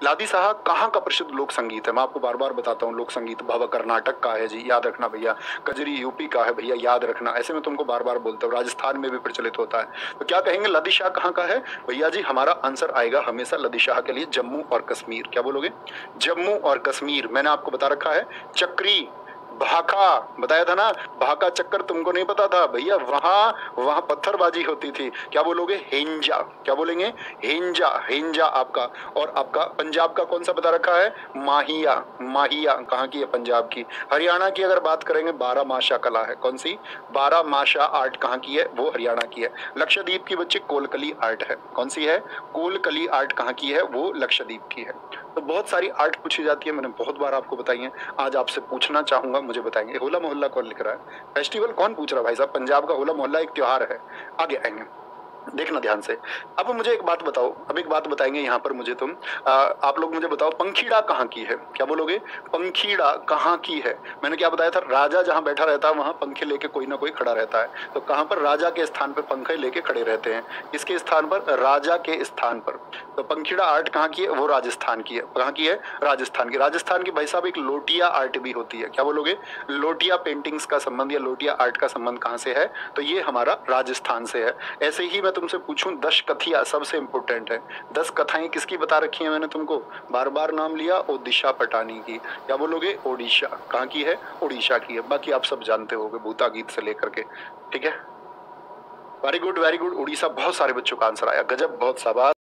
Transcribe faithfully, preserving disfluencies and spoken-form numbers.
लादी शाह कहाँ का प्रसिद्ध लोक संगीत है? मैं आपको बार बार बताता हूँ, लोक संगीत भव कर्नाटक का है जी, याद रखना भैया। कजरी यूपी का है भैया, याद रखना। ऐसे में तुमको बार बार बोलता हूँ, राजस्थान में भी प्रचलित होता है। तो क्या कहेंगे, लादी शाह कहाँ का है भैया जी? हमारा आंसर आएगा हमेशा लादी शाह के लिए जम्मू और कश्मीर। क्या बोलोगे? जम्मू और कश्मीर। मैंने आपको बता रखा है चक्री भाका, बताया था ना, भाका चक्कर तुमको नहीं पता था भैया, वहां वहां पत्थरबाजी होती थी। क्या बोलोगे? हेंजा। क्या बोलेंगे? हेंजा। हेंजा आपका। और आपका पंजाब का कौन सा बता रखा है? माहिया। माहिया कहाँ की है? पंजाब की। हरियाणा की अगर बात करेंगे, बारह माशा कला है। कौन सी? बारह माशा आर्ट कहाँ की है? वो हरियाणा की है। लक्षद्वीप की बच्चे कोलकली आर्ट है। कौन सी है? कोलकली आर्ट कहाँ की है? वो लक्षद्वीप की है। तो बहुत सारी आर्ट पूछी जाती है, मैंने बहुत बार आपको बताई है। आज आपसे पूछना चाहूंगा, मुझे बताएंगे होला मोहल्ला कौन लिख रहा है? फेस्टिवल कौन पूछ रहा है भाई साहब? पंजाब का होला मोहल्ला एक त्योहार है। आगे आएंगे, देखना ध्यान से। अब मुझे एक बात बताओ, अब एक बात बताएंगे यहाँ पर मुझे तुम, आ, आप लोग मुझे बताओ, पंखीड़ा कहाँ की है? क्या बोलोगे? पंखीड़ा कहाँ की है? मैंने क्या बताया था? राजा जहाँ बैठा रहता है वहां पंखे लेके कोई ना कोई खड़ा रहता है। तो कहाँ पर? राजा के स्थान पर पंखे लेके खड़े रहते हैं। किसके स्थान पर? राजा के स्थान पर। तो पंखीड़ा आर्ट कहाँ की है? वो राजस्थान की है। कहाँ की है? राजस्थान की। राजस्थान की भाई साहब एक लोटिया आर्ट भी होती है। क्या बोलोगे? लोटिया पेंटिंग्स का संबंध या लोटिया आर्ट का संबंध कहाँ से है? तो ये हमारा राजस्थान से है। ऐसे ही मैं तुमसे पूछूं, दश कथिया सबसे इंपोर्टेंट है। दस कथाएं किसकी बता रखी है मैंने तुमको? बार बार नाम लिया, ओडिशा पटानी की। क्या बोलोगे? ओडिशा। कहाँ की है? ओडिशा की है। बाकी आप सब जानते होगे, भूता गीत से लेकर के। ठीक है, very good very good. Orissa. बहुत सारे बच्चों का आंसर आया, गजब, बहुत शाबाश।